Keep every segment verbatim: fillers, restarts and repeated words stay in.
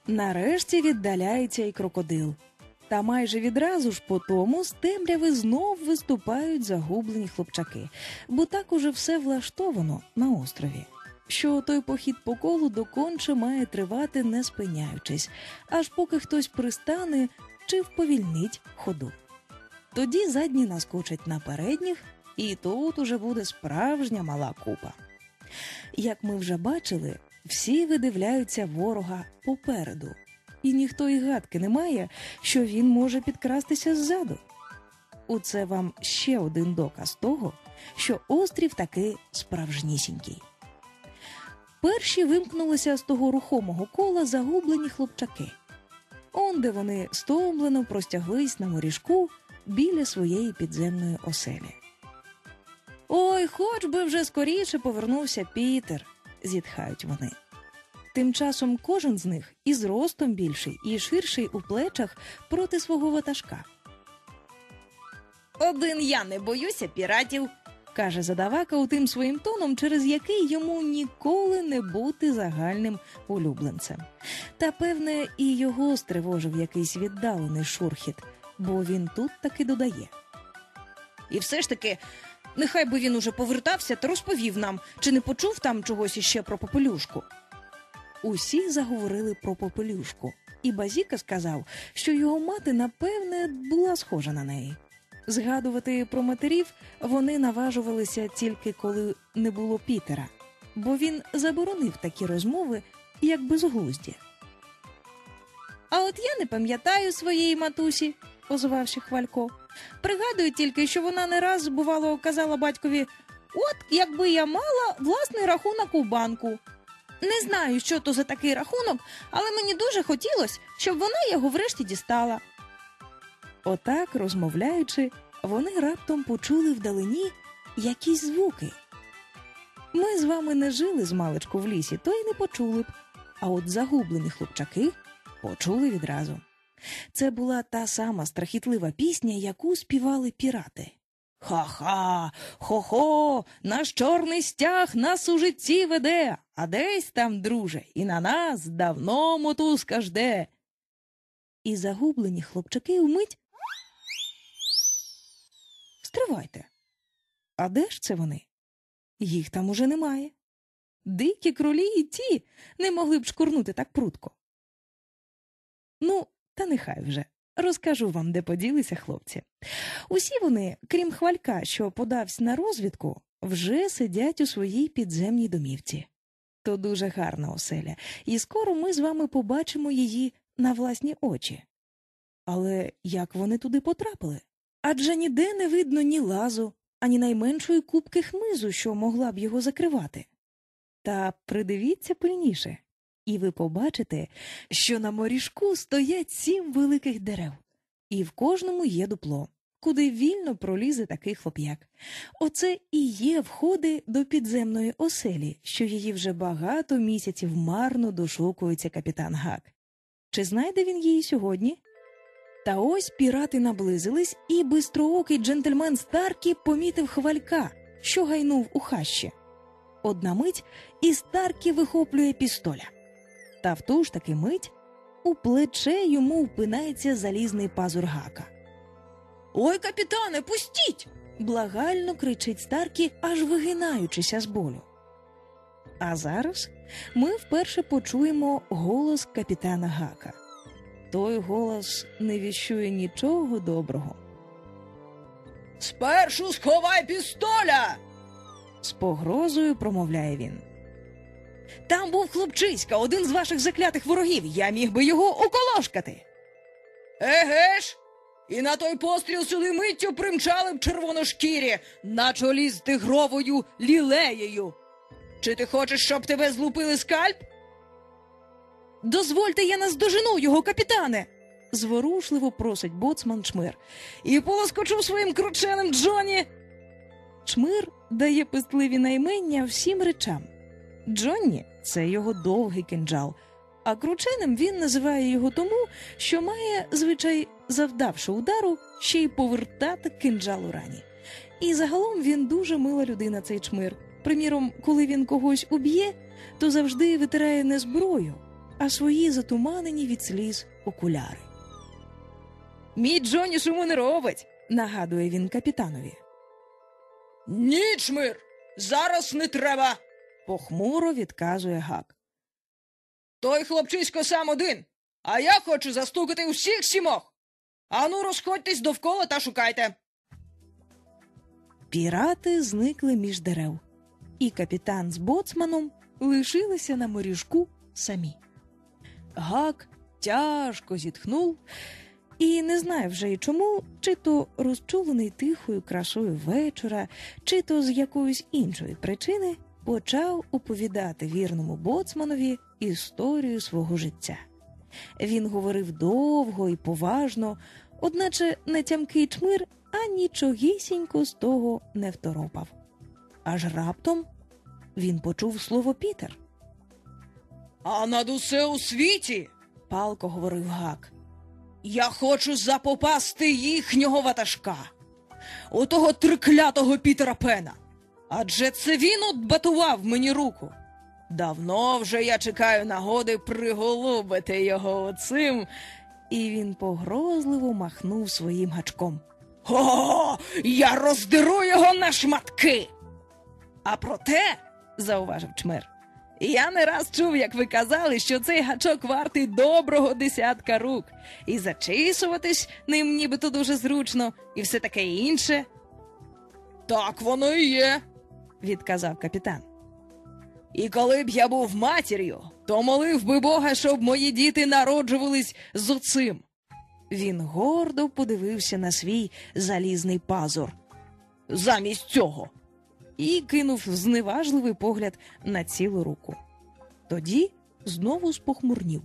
Нарешті віддаляється й крокодил. Та майже відразу ж по тому з темряви знов виступають загублені хлопчаки, бо так уже все влаштовано на острові, що той похід по колу доконче має тривати не спиняючись, аж поки хтось пристане чи вповільнить ходу. Тоді задні наскочать на передніх, і тут уже буде справжня мала купа. Як ми вже бачили, всі видивляються ворога попереду, і ніхто й гадки не має, що він може підкрастися ззаду. Оце вам ще один доказ того, що острів таки справжнісінький. Перші вимкнулися з того рухомого кола загублені хлопчаки. Онде вони стомлено простяглись на моріжку біля своєї підземної оселі. «Ой, хоч би вже скоріше повернувся Пітер», – зітхають вони. Тим часом кожен з них і зростом більший, і ширший у плечах проти свого ватажка. «Один я не боюся піратів», – каже задавака утим своїм тоном, через який йому ніколи не бути загальним улюбленцем. Та, певне, і його стривожив якийсь віддалений шурхіт, бо він тут таки додає. «І все ж таки, нехай би він уже повертався та розповів нам, чи не почув там чогось іще про Попелюшку». Усі заговорили про Попелюшку, і Базіка сказав, що його мати, напевне, була схожа на неї. Згадувати про матерів вони наважувалися тільки коли не було Пітера, бо він заборонив такі розмови, як безглузді. «А от я не пам'ятаю своєї матусі», – озвався Хвалько. «Пригадую тільки, що вона не раз, бувало, казала батькові, «От, якби я мала власний рахунок у банку». Не знаю, що то за такий рахунок, але мені дуже хотілося, щоб вона його врешті дістала». Отак, розмовляючи, вони раптом почули вдалині якісь звуки. Ми з вами не жили змалечку в лісі, то й не почули б, а от загублені хлопчаки почули відразу. Це була та сама страхітлива пісня, яку співали пірати. «Ха-ха! Хо-хо! Наш чорний стяг нас у житті веде, а десь там, друже, і на нас давно мотузка жде». І загублені хлопчаки вмить... Стривайте. А де ж це вони? Їх там уже немає. Дикі кролі і ті не могли б шкурнути так прудко. Ну, та нехай вже. Розкажу вам, де поділися хлопці. Усі вони, крім Хвалька, що подався на розвідку, вже сидять у своїй підземній домівці. То дуже гарна оселя, і скоро ми з вами побачимо її на власні очі. Але як вони туди потрапили? Адже ніде не видно ні лазу, ані найменшої купки хмизу, що могла б його закривати. Та придивіться пильніше. І ви побачите, що на моріжку стоять сім великих дерев, і в кожному є дупло, куди вільно пролізе такий хлоп'як. Оце і є входи до підземної оселі, що її вже багато місяців марно дошукується капітан Гак. Чи знайде він її сьогодні? Та ось пірати наблизились, і бистроокий джентльмен Старкі помітив Хвалька, що гайнув у хащі. Одна мить, і Старкі вихоплює пістоля. Та в ту ж таки мить у плече йому впинається залізний пазур Гака. «Ой, капітане, пустіть!» – благально кричить Старкі, аж вигинаючися з болю. А зараз ми вперше почуємо голос капітана Гака. Той голос не віщує нічого доброго. «Спершу сховай пістоля!» – з погрозою промовляє він. «Там був хлопчиська, один з ваших заклятих ворогів, я міг би його уколошкати». «Еге ж! І на той постріл сюди миттю примчали б червоношкірі на чолі з тигровою лілеєю. Чи ти хочеш, щоб тебе злупили скальп?» «Дозвольте, я наздожену його, капітане!» – зворушливо просить боцман Чмир. «І полоскочу своїм крученим Джонні!» Чмир дає пестливі наймення всім речам. Джонні – це його довгий кинджал, а крученим він називає його тому, що має звичай, завдавши удару, ще й повертати кинджал у рані. І загалом він дуже мила людина, цей Чмир. Приміром, коли він когось уб'є, то завжди витирає не зброю, а свої затуманені від сліз окуляри. «Мій Джоні шуму не робить», – нагадує він капітанові. «Ні, Чмир, зараз не треба», – похмуро відказує Гак. «Той хлопчисько сам один, а я хочу застукати усіх сімох. Ану, розходьтесь довкола та шукайте». Пірати зникли між дерев, і капітан з боцманом лишилися на моріжку самі. Гак тяжко зітхнув і, не знаю вже й чому, чи то розчулений тихою красою вечора, чи то з якоїсь іншої причини, почав оповідати вірному боцманові історію свого життя. Він говорив довго і поважно, одначе нетямкий Чмир анічогісінько з того не второпав. Аж раптом він почув слово «Пітер». «А над усе у світі, – палко говорив Гак, – я хочу запопасти їхнього ватажка, у того триклятого Пітера Пена. Адже це він отбатував мені руку. Давно вже я чекаю нагоди приголубити його оцим». І він погрозливо махнув своїм гачком. «О, я роздеру його на шматки!» «А проте, – зауважив Чмир, – я не раз чув, як ви казали, що цей гачок вартий доброго десятка рук, і зачісуватись ним нібито дуже зручно, і все таке інше». «Так воно і є», – відказав капітан. «І коли б я був матір'ю, то молив би Бога, щоб мої діти народжувались з оцим». Він гордо подивився на свій залізний пазур. «Замість цього». І кинув зневажливий погляд на цілу руку. Тоді знову спохмурнів.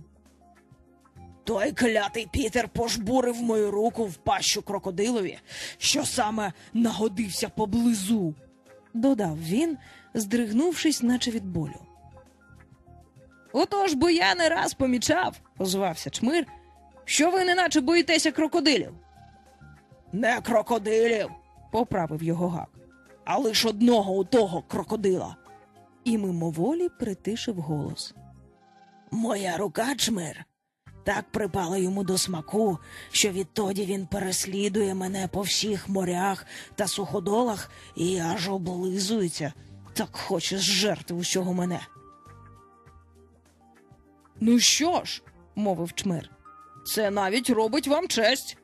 «Той клятий Пітер пожбурив мою руку в пащу крокодилові, що саме нагодився поблизу», – додав він, здригнувшись, наче від болю. «Отож, бо я не раз помічав», – озвався Чмир, – «що ви неначе боїтеся крокодилів». «Не крокодилів», – поправив його Гак, – «а лиш одного у того крокодила». І мимоволі притишив голос. «Моя рука, Чмир, так припала йому до смаку, що відтоді він переслідує мене по всіх морях та суходолах і аж облизується, так хоче зжерти усього мене». «Ну що ж», – мовив Чмир, – «це навіть робить вам честь».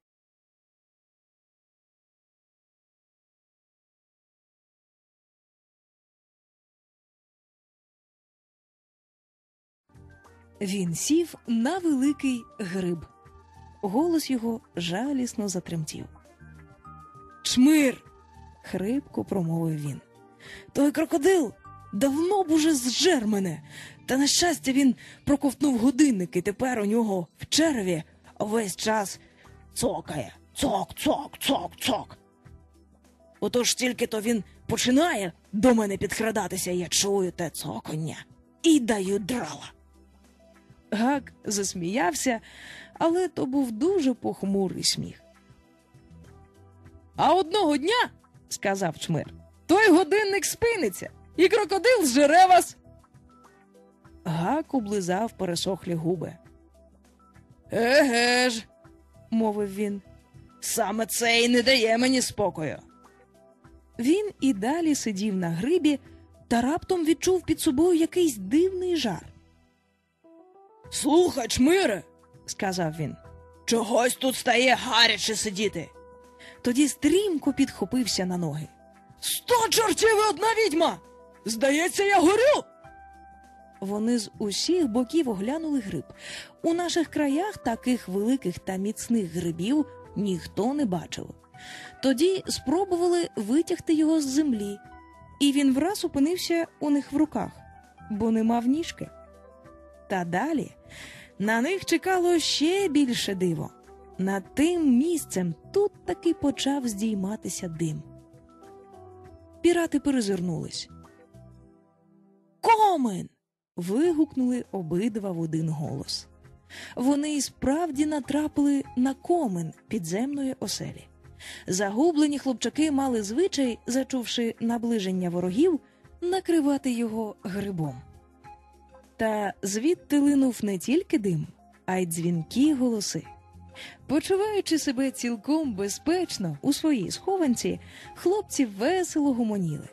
Він сів на великий гриб. Голос його жалісно затремтів. «Чмир!» – хрипко промовив він. «Той крокодил давно б уже зжер мене, та, на щастя, він проковтнув годинник, і тепер у нього в череві весь час цокає. Цок, цок, цок, цок. Отож тільки-то він починає до мене підкрадатися, я чую те цокання і даю драла». Гак засміявся, але то був дуже похмурий сміх. «А одного дня, – сказав Чмир, – той годинник спиниться, і крокодил зжере вас». Гак облизав пересохлі губи. «Еге ж», – мовив він, – «саме це і не дає мені спокою». Він і далі сидів на грибі та раптом відчув під собою якийсь дивний жар. «Слухай, Чмире, – сказав він, – чогось тут стає гаряче сидіти». Тоді стрімко підхопився на ноги. «Сто чортів і одна відьма! Здається, я горю!» Вони з усіх боків оглянули гриб. У наших краях таких великих та міцних грибів ніхто не бачив. Тоді спробували витягти його з землі, і він враз опинився у них в руках, бо не мав ніжки. Та далі на них чекало ще більше диво. Над тим місцем тут таки почав здійматися дим. Пірати перезирнулись. «Комен!» – вигукнули обидва в один голос. Вони і справді натрапили на комен підземної оселі. Загублені хлопчаки мали звичай, зачувши наближення ворогів, накривати його грибом. Та звідти линув не тільки дим, а й дзвінкі голоси. Почуваючи себе цілком безпечно у своїй схованці, хлопці весело гомоніли.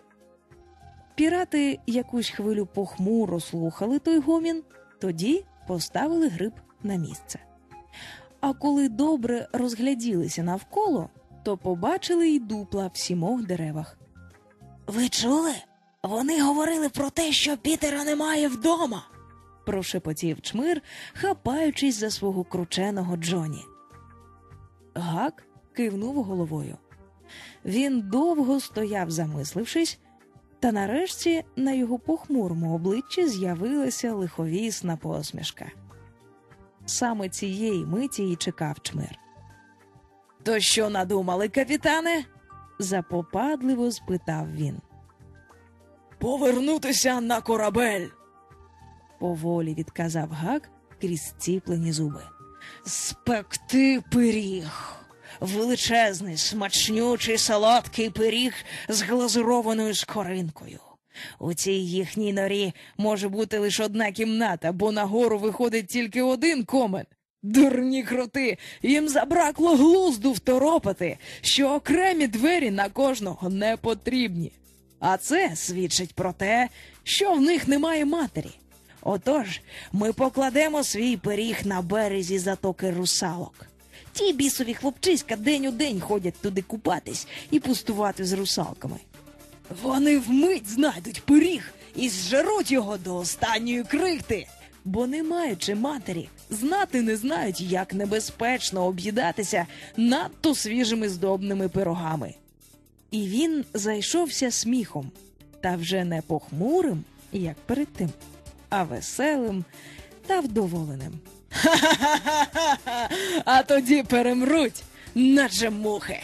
Пірати якусь хвилю похмуро слухали той гомін, тоді поставили гриб на місце. А коли добре розгляділися навколо, то побачили й дупла в сімох деревах. Ви чули? Вони говорили про те, що Пітера немає вдома. Прошепотів Чмир, хапаючись за свого крученого Джоні. Гак кивнув головою. Він довго стояв, замислившись, та нарешті на його похмурому обличчі з'явилася лиховісна посмішка. Саме цієї миті й чекав Чмир. То що надумали, капітане? Запопадливо спитав він. Повернутися на корабель. Поволі відказав Гак крізь зціплені зуби. Спекти пиріг. Величезний, смачнючий, солодкий пиріг з глазурованою скоринкою. У цій їхній норі може бути лише одна кімната, бо нагору виходить тільки один комен. Дурні кроти, їм забракло глузду второпати, що окремі двері на кожного не потрібні. А це свідчить про те, що в них немає матері. Отож, ми покладемо свій пиріг на березі затоки русалок. Ті бісові хлопчиська день у день ходять туди купатись і пустувати з русалками. Вони вмить знайдуть пиріг і зжеруть його до останньої крихти, бо, не маючи матері, знати не знають, як небезпечно об'їдатися надто свіжими здобними пирогами. І він зайшовся сміхом, та вже не похмурим, як перед тим, а веселим та вдоволеним. Ха-ха-ха-ха! А тоді перемруть, наче мухи.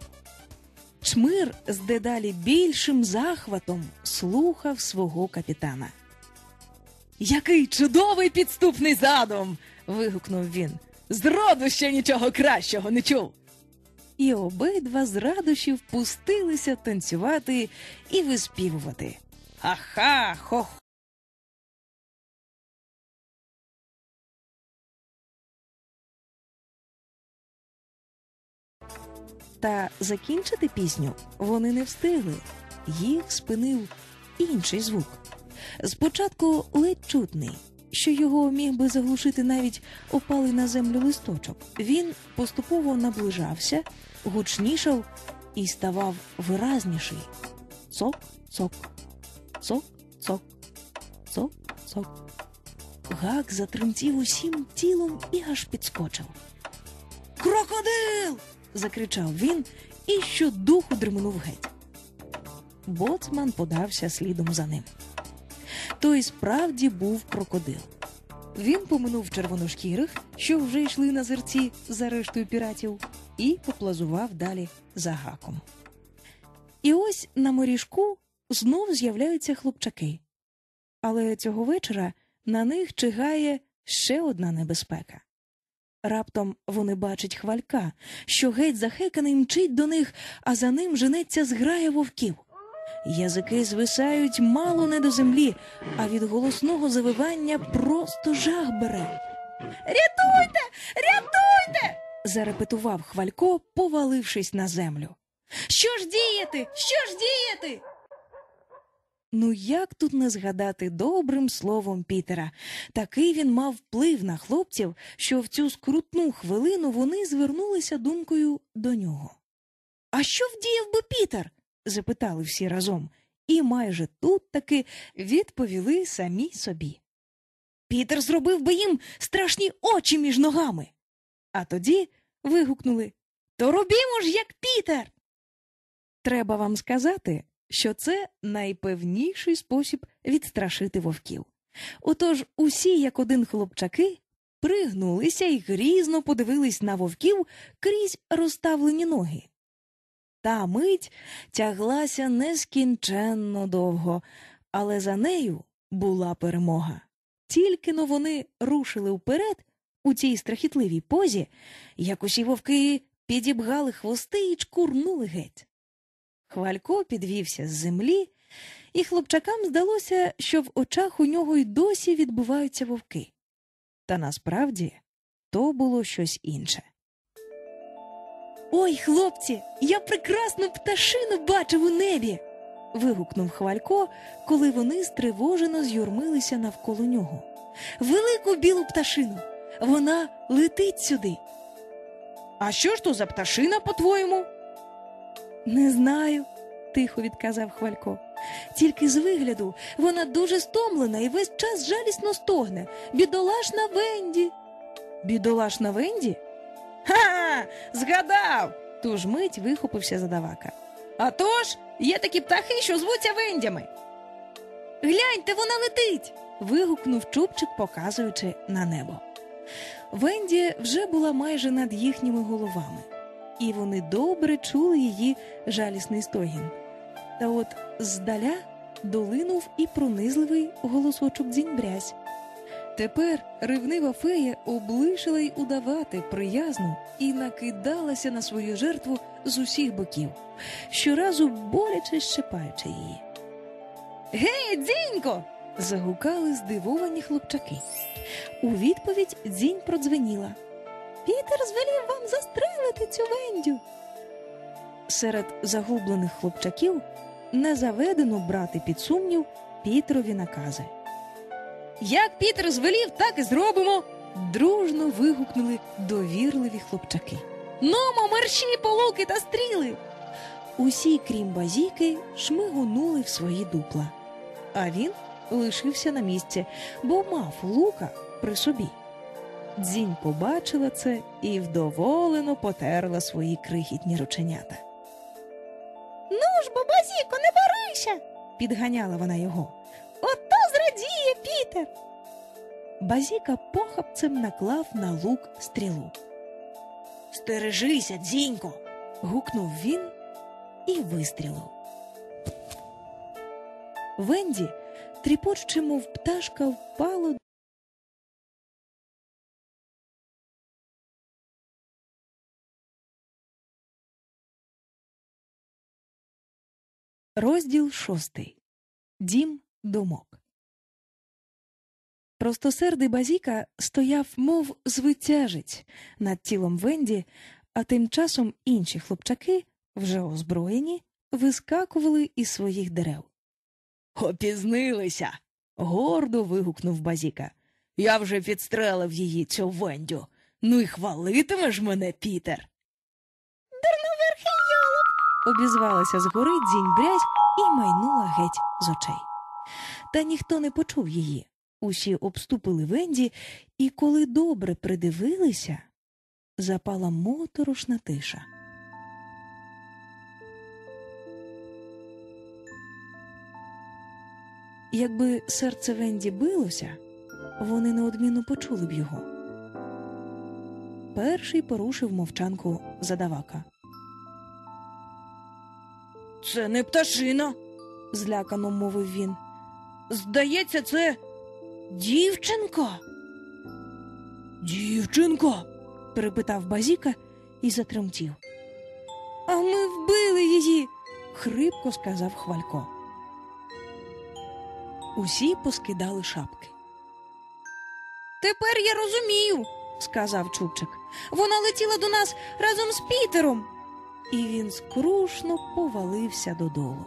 Чмир з дедалі більшим захватом слухав свого капітана. «Який чудовий підступний задум!» – вигукнув він. «Зроду ще нічого кращого не чув!» І обидва з радощів пустилися танцювати і виспівувати. Ха-ха, хо-хо! Та закінчити пісню вони не встигли. Їх спинив інший звук. Спочатку ледь чутний, що його міг би заглушити навіть опалий на землю листочок. Він поступово наближався, гучнішав і ставав виразніший. Цок, цок, цок, цок, цок, цок. Гак затремтів усім тілом і аж підскочив. «Крокодил!» – закричав він і щодуху дременув геть. Боцман подався слідом за ним. Той справді був крокодил. Він поминув червоношкірих, що вже йшли на зерці за рештою піратів, і поплазував далі за Гаком. І ось на моріжку знов з'являються хлопчаки. Але цього вечора на них чигає ще одна небезпека. Раптом вони бачать Хвалька, що геть захеканий мчить до них, а за ним женеться зграя вовків. Язики звисають мало не до землі, а від голосного завивання просто жах бере. «Рятуйте! Рятуйте!» – зарепетував Хвалько, повалившись на землю. «Що ж діяти? Що ж діяти?» Ну як тут не згадати добрим словом Пітера? Такий він мав вплив на хлопців, що в цю скрутну хвилину вони звернулися думкою до нього. «А що вдіяв би Пітер?» – запитали всі разом, і майже тут таки відповіли самі собі. «Пітер зробив би їм страшні очі між ногами!» А тоді вигукнули: «То робімо ж, як Пітер!» Треба вам сказати, що це найпевніший спосіб відстрашити вовків. Отож усі, як один хлопчаки, пригнулися і грізно подивились на вовків крізь розставлені ноги. Та мить тяглася нескінченно довго, але за нею була перемога. Тільки-но вони рушили вперед у цій страхітливій позі, як усі вовки підібгали хвости і чкурнули геть. Хвалько підвівся з землі і хлопчакам здалося, що в очах у нього й досі відбуваються вовки. Та насправді то було щось інше. «Ой, хлопці, я прекрасну пташину бачив у небі!» – вигукнув Хвалько, коли вони стривожено з'юрмилися навколо нього. «Велику білу пташину! Вона летить сюди!» «А що ж то за пташина, по-твоєму?» «Не знаю», – тихо відказав Хвалько. «Тільки з вигляду вона дуже стомлена і весь час жалісно стогне. Бідолашна Венді!» «Бідолашна Венді? Ха! Згадав!» Ту ж мить вихопився задавака. «А то ж, є такі птахи, що звуться Вендями!» «Гляньте, вона летить!» – вигукнув Чубчик, показуючи на небо. Венді вже була майже над їхніми головами, і вони добре чули її жалісний стогін. Та от здаля долинув і пронизливий голосочок дзінь-брязь. Тепер ревнива фея облишила й удавати приязну і накидалася на свою жертву з усіх боків, щоразу боляче щепаючи її. «Гей, дзінько!» – загукали здивовані хлопчаки. У відповідь дзінь продзвеніла. «Пітер звелів вам застрелити цю Вендю!» Серед загублених хлопчаків не заведено брати під сумнів Пітерові накази. «Як Пітер звелів, так і зробимо!» – дружно вигукнули довірливі хлопчаки. «Нумо, мерщі по луки та стріли!» Усі, крім Базіки, шмигонули в свої дупла. А він лишився на місці, бо мав лука при собі. Дзінь побачила це і вдоволено потерла свої крихітні рученята. «Ну ж бо, Базіко, не барися!» – підганяла вона його. «Ото зрадіє Пітер!» Базіка похапцем наклав на лук стрілу. «Стережися, дзінько!» – гукнув він і вистрілив. Венді, тріпочучи, мов пташка, впало. Розділ шостий. Дім думок. Простосердий Базіка стояв, мов звитяжець, над тілом Венді, а тим часом інші хлопчаки, вже озброєні, вискакували із своїх дерев. «Опізнилися!» – гордо вигукнув Базіка. «Я вже підстрелив її, цю Вендю. Ну й хвалитимеш мене, Пітер!» «Дурноверхий йолоп!» – обізвалася згори дзінь-брязь і майнула геть з очей. Та ніхто не почув її. Усі обступили Венді, і коли добре придивилися, запала моторошна тиша. Якби серце Венді билося, вони неодмінно почули б його. Перший порушив мовчанку задавака. «Це не пташина!» – злякано мовив він. «Здається, це дівчинка!» «Дівчинка?» – перепитав Базіка і затремтів. «А ми вбили її!» – хрипко сказав Хвалько. Усі поскидали шапки. «Тепер я розумію!» – сказав Чубчик. «Вона летіла до нас разом з Пітером!» І він скрушно повалився додолу.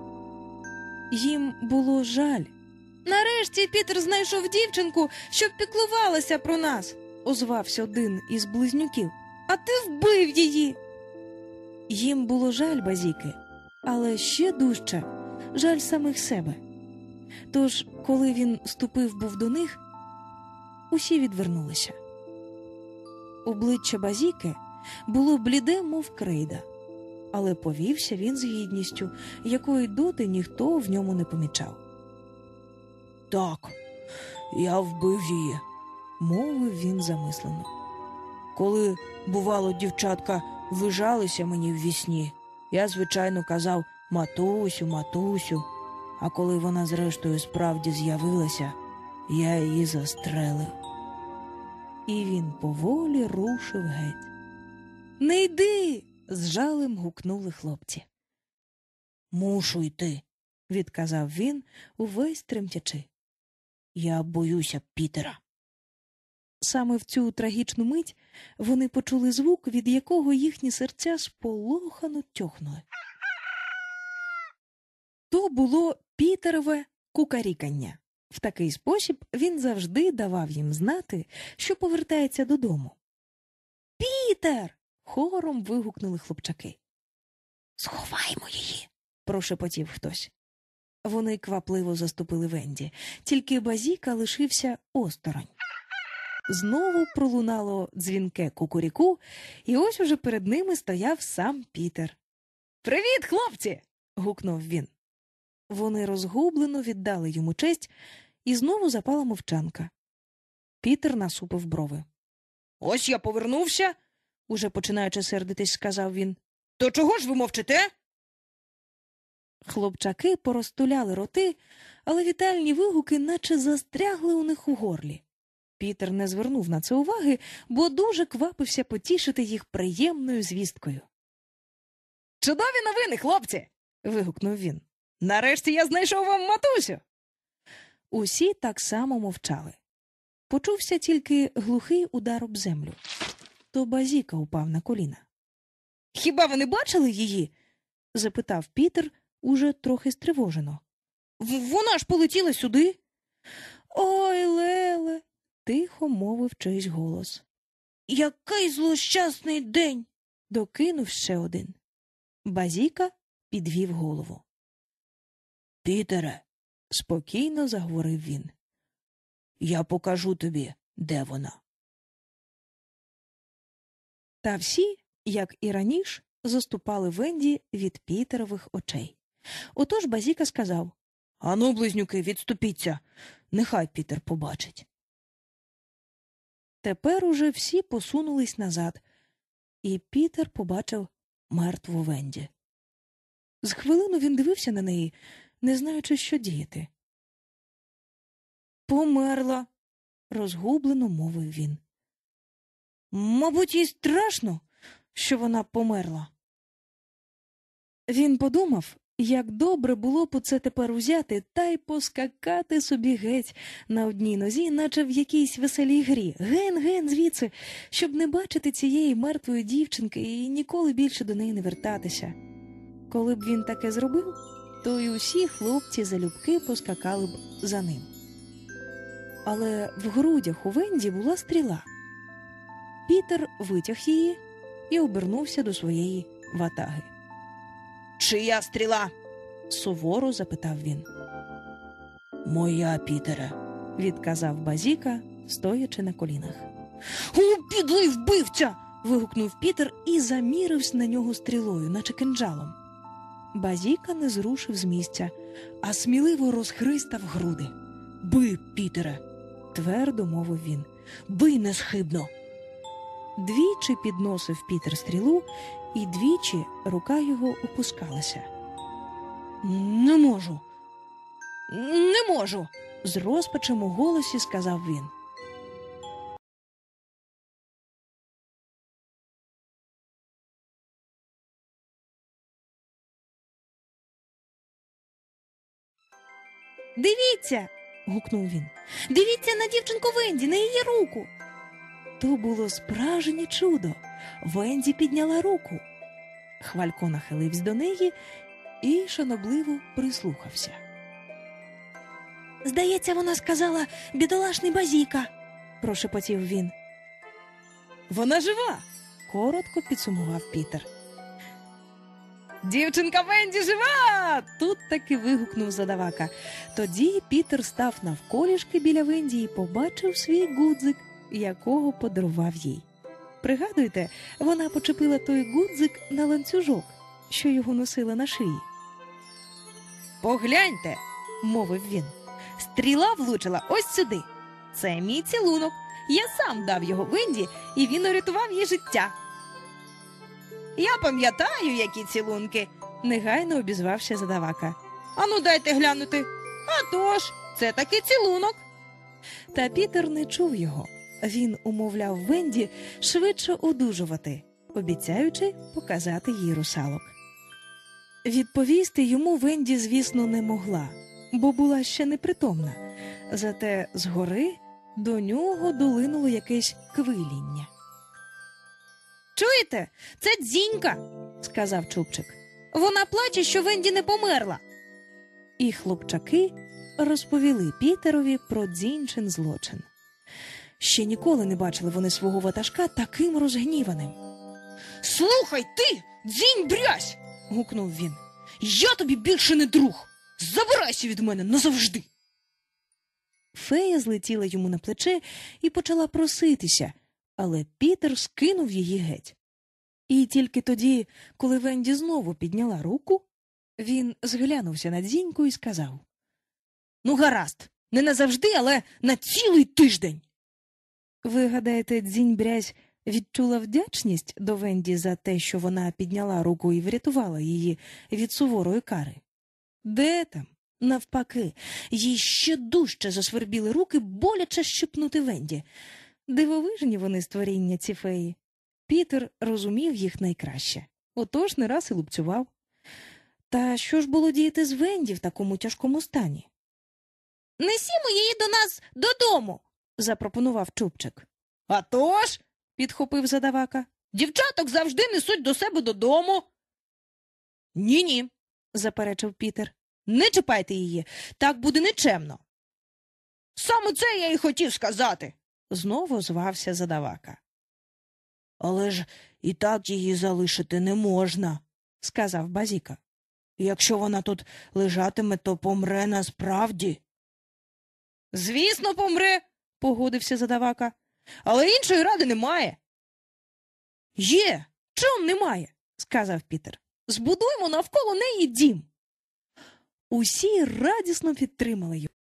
Їм було жаль. «Нарешті Пітер знайшов дівчинку, щоб піклувалася про нас!» – озвався один із близнюків. «А ти вбив її!» Їм було жаль Базіки, але ще дужче жаль самих себе. Тож, коли він ступив був до них, усі відвернулися. Обличчя Базіки було бліде, мов крейда, але повівся він з гідністю, якої доти ніхто в ньому не помічав. «Так, я вбив її», – мовив він замислено. «Коли, бувало, дівчатка вижалися мені ввісні, я, звичайно, казав «матусю, матусю», а коли вона зрештою справді з'явилася, я її застрелив». І він поволі рушив геть. «Не йди!» – з жалем гукнули хлопці. «Мушу йти», – відказав він, увесь тремтячи. Я боюся Пітера. Саме в цю трагічну мить вони почули звук, від якого їхні серця сполохано тьохнули. То було Пітерове кукарікання. В такий спосіб він завжди давав їм знати, що повертається додому. «Пітер!» – хором вигукнули хлопчаки. «Сховаймо її!» – прошепотів хтось. Вони квапливо заступили Венді, тільки Базіка лишився осторонь. Знову пролунало дзвінке кукуріку, і ось уже перед ними стояв сам Пітер. «Привіт, хлопці!» – гукнув він. Вони розгублено віддали йому честь, і знову запала мовчанка. Пітер насупив брови. «Ось я повернувся!» – уже починаючи сердитись, сказав він. «То чого ж ви мовчите?» Хлопчаки порозтуляли роти, але вітальні вигуки наче застрягли у них у горлі. Пітер не звернув на це уваги, бо дуже квапився потішити їх приємною звісткою. «Чудові новини, хлопці!» – вигукнув він. «Нарешті я знайшов вам матусю!» Усі так само мовчали. Почувся тільки глухий удар об землю. То Базіка упав на коліна. «Хіба ви не бачили її?» – запитав Пітер, уже трохи стривожено. «Вона ж полетіла сюди!» «Ой, Леле!» – тихо мовив чийсь голос. «Який злощасний день!» – докинув ще один. Базіка підвів голову. «Пітере!» – спокійно заговорив він. «Я покажу тобі, де вона». Та всі, як і раніше, заступали Венді від Пітерових очей. Отож Базіка сказав: «Ану, близнюки, відступіться, нехай Пітер побачить». Тепер уже всі посунулись назад, і Пітер побачив мертву Венді. З хвилину він дивився на неї, не знаючи, що діяти. «Померла», – розгублено мовив він. «Мабуть, їй страшно, що вона померла». Він подумав, як добре було б це тепер узяти та й поскакати собі геть на одній нозі, наче в якійсь веселій грі. Ген-ген звідси, щоб не бачити цієї мертвої дівчинки і ніколи більше до неї не вертатися. Коли б він таке зробив, то й усі хлопці залюбки поскакали б за ним. Але в грудях у Венді була стріла. Пітер витяг її і обернувся до своєї ватаги. «Чия стріла?» – суворо запитав він. «Моя, Пітере», – відказав Базіка, стоячи на колінах. «О, підлий вбивця!» – вигукнув Пітер і замірився на нього стрілою, наче кинджалом. Базіка не зрушив з місця, а сміливо розхристав груди. «Бий, Пітере!» – твердо мовив він. «Бий несхибно!» Двічі підносив Пітер стрілу, і двічі рука його опускалася. «Не можу! Не можу!» – з розпачем у голосі сказав він. «Дивіться!» – гукнув він. «Дивіться на дівчинку Венді, на її руку!» То було справжнє чудо. Венді підняла руку. Хвалько нахилився до неї і шанобливо прислухався. «Здається, вона сказала бідолашний Базіка», – прошепотів він. «Вона жива!» – коротко підсумував Пітер. «Дівчинка Венді жива!» – тут таки вигукнув задавака. Тоді Пітер став навколішки біля Венді і побачив свій гудзик, якого подарував їй. Пригадуєте, вона почепила той гудзик на ланцюжок, що його носила на шиї. «Погляньте!» – мовив він. «Стріла влучила ось сюди. Це мій цілунок. Я сам дав його Венді, і він урятував їй життя». «Я пам'ятаю, які цілунки!» – негайно обізвався задавака. «Ану, дайте глянути. А тож, це таки цілунок!» Та Пітер не чув його. Він умовляв Венді швидше одужувати, обіцяючи показати їй русалок. Відповісти йому Венді, звісно, не могла, бо була ще непритомна. Зате згори до нього долинуло якесь квиління. Чуєте? Це Дзінька, сказав Чубчик. Вона плаче, що Венді не померла. І хлопчаки розповіли Пітерові про Дзінчин злочин. Ще ніколи не бачили вони свого ватажка таким розгніваним. Слухай ти, Дзінь брязь! Гукнув він. Я тобі більше не друг! Забирайся від мене назавжди! Фея злетіла йому на плече і почала проситися, але Пітер скинув її геть. І тільки тоді, коли Венді знову підняла руку, він зглянувся на Дзіньку і сказав: «Ну, гаразд, не назавжди, але на цілий тиждень!» Ви гадаєте, Дзінь-брязь відчула вдячність до Венді за те, що вона підняла руку і врятувала її від суворої кари? Де там? Навпаки, їй ще дужче засвербіли руки боляче щепнути Венді. Дивовижні вони створіння, ці феї. Пітер розумів їх найкраще, отож не раз і лупцював. Та що ж було діяти з Венді в такому тяжкому стані? «Несімо її до нас додому!» – запропонував Чубчик. «А тож!» – підхопив задавака. «Дівчаток завжди несуть до себе додому!» «Ні-ні!» – заперечив Пітер. «Не чіпайте її, так буде нечемно!» «Саме це я й хотів сказати!» – знову звався задавака. «Але ж і так її залишити не можна!» – сказав Базіка. «Якщо вона тут лежатиме, то помре насправді!» «Звісно, помре!» – погодився задавака. «Але іншої ради немає!» «Є! Чом немає?» – сказав Пітер. «Збудуймо навколо неї дім!» Усі радісно підтримали його.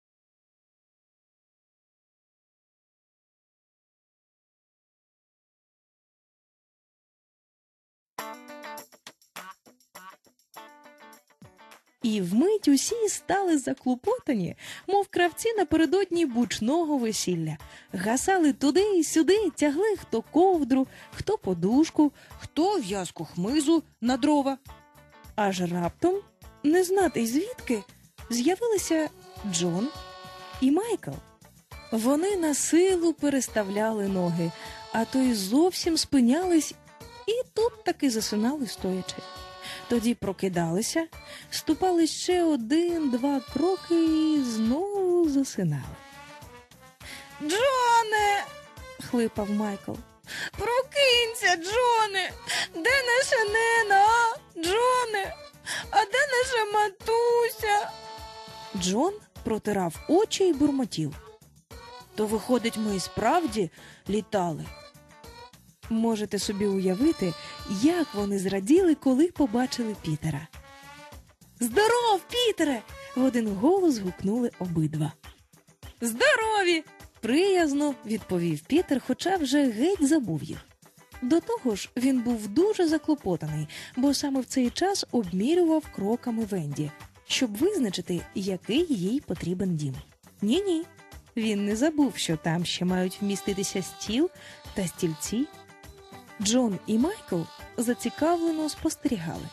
І вмить усі стали заклопотані, мов кравці напередодні бучного весілля. Гасали туди і сюди, тягли хто ковдру, хто подушку, хто в'язку хмизу на дрова. Аж раптом, не знати звідки, з'явилися Джон і Майкл. Вони на силу переставляли ноги, а то й зовсім спинялись і тут таки засинали стоячи. Тоді прокидалися, ступали ще один-два кроки і знову засинали. «Джоне!» – хлипав Майкл. «Прокинься, Джоне! Де наша Нена, а? Джоне! А де наша матуся?» Джон протирав очі й бурмотів. «То, виходить, ми і справді літали?» Можете собі уявити, як вони зраділи, коли побачили Пітера. «Здоров, Пітере!» – в один голос гукнули обидва. «Здорові!» – приязно відповів Пітер, хоча вже геть забув їх. До того ж, він був дуже заклопотаний, бо саме в цей час обмірював кроками Венді, щоб визначити, який їй потрібен дім. Ні-ні, він не забув, що там ще мають вміститися стіл та стільці. Джон і Майкл зацікавлено спостерігали.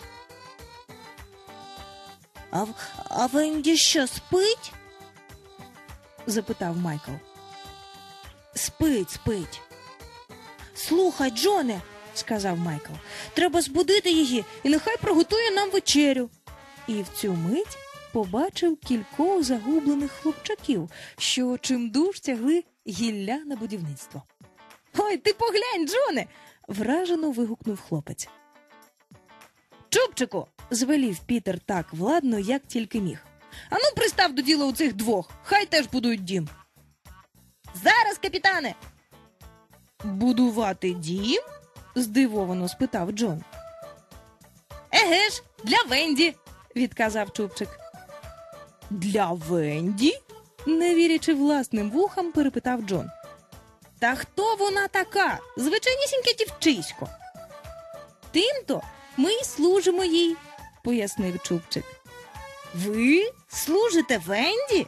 «А, а Венді що, спить?» – запитав Майкл. «Спить, спить!» «Слухай, Джоне!» – сказав Майкл. «Треба збудити її, і нехай приготує нам вечерю!» І в цю мить побачив кількох загублених хлопчаків, що чимдуж тягли гілля на будівництво. «Ой, ти поглянь, Джоне!» – вражено вигукнув хлопець. «Чубчику!» – звелів Пітер так владно, як тільки міг. «Ану, пристав до діла у цих двох, хай теж будують дім!» «Зараз, капітане!» «Будувати дім?» – здивовано спитав Джон. «Еге ж, для Венді!» – відказав Чубчик. «Для Венді?» – не вірячи власним вухам, перепитав Джон. «Та хто вона така? Звичайнісіньке дівчисько!» «Тим-то ми й служимо їй», – пояснив Чубчик. «Ви служите Венді?»